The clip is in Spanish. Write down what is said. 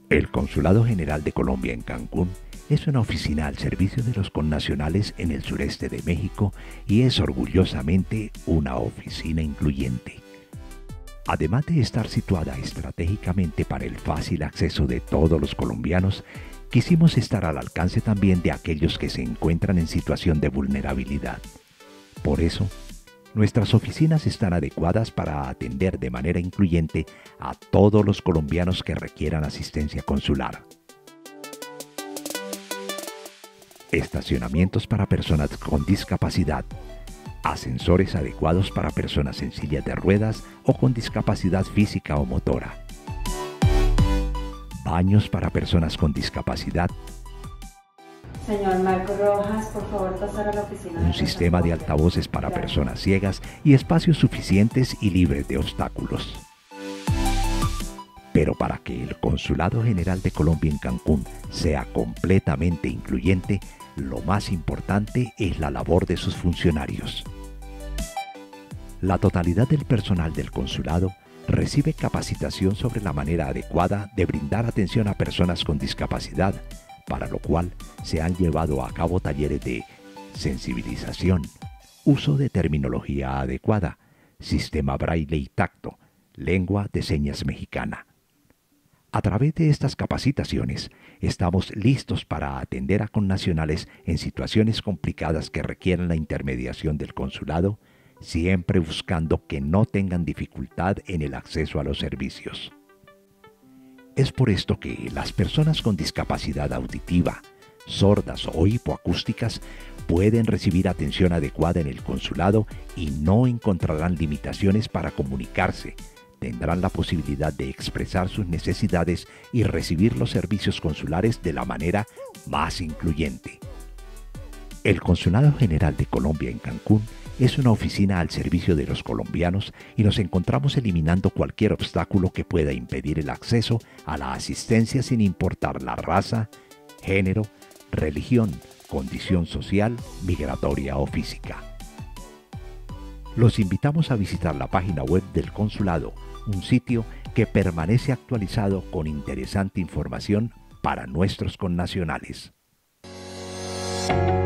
El Consulado General de Colombia en Cancún es una oficina al servicio de los connacionales en el sureste de México y es orgullosamente una oficina incluyente. Además de estar situada estratégicamente para el fácil acceso de todos los colombianos, quisimos estar al alcance también de aquellos que se encuentran en situación de vulnerabilidad. Por eso, nuestras oficinas están adecuadas para atender de manera incluyente a todos los colombianos que requieran asistencia consular. Estacionamientos para personas con discapacidad, ascensores adecuados para personas en sillas de ruedas o con discapacidad física o motora, baños para personas con discapacidad, Señor Marco Rojas, por favor pasar a la oficina un sistema de altavoces para personas ciegas y espacios suficientes y libres de obstáculos. Pero para que el Consulado General de Colombia en Cancún sea completamente incluyente, lo más importante es la labor de sus funcionarios. La totalidad del personal del consulado recibe capacitación sobre la manera adecuada de brindar atención a personas con discapacidad, para lo cual se han llevado a cabo talleres de sensibilización, uso de terminología adecuada, sistema braille y tacto, lengua de señas mexicana. A través de estas capacitaciones, estamos listos para atender a connacionales en situaciones complicadas que requieran la intermediación del consulado, siempre buscando que no tengan dificultad en el acceso a los servicios. Es por esto que las personas con discapacidad auditiva, sordas o hipoacústicas pueden recibir atención adecuada en el consulado y no encontrarán limitaciones para comunicarse. Tendrán la posibilidad de expresar sus necesidades y recibir los servicios consulares de la manera más incluyente. El Consulado General de Colombia en Cancún es una oficina al servicio de los colombianos y nos encontramos eliminando cualquier obstáculo que pueda impedir el acceso a la asistencia sin importar la raza, género, religión, condición social, migratoria o física. Los invitamos a visitar la página web del Consulado, un sitio que permanece actualizado con interesante información para nuestros connacionales.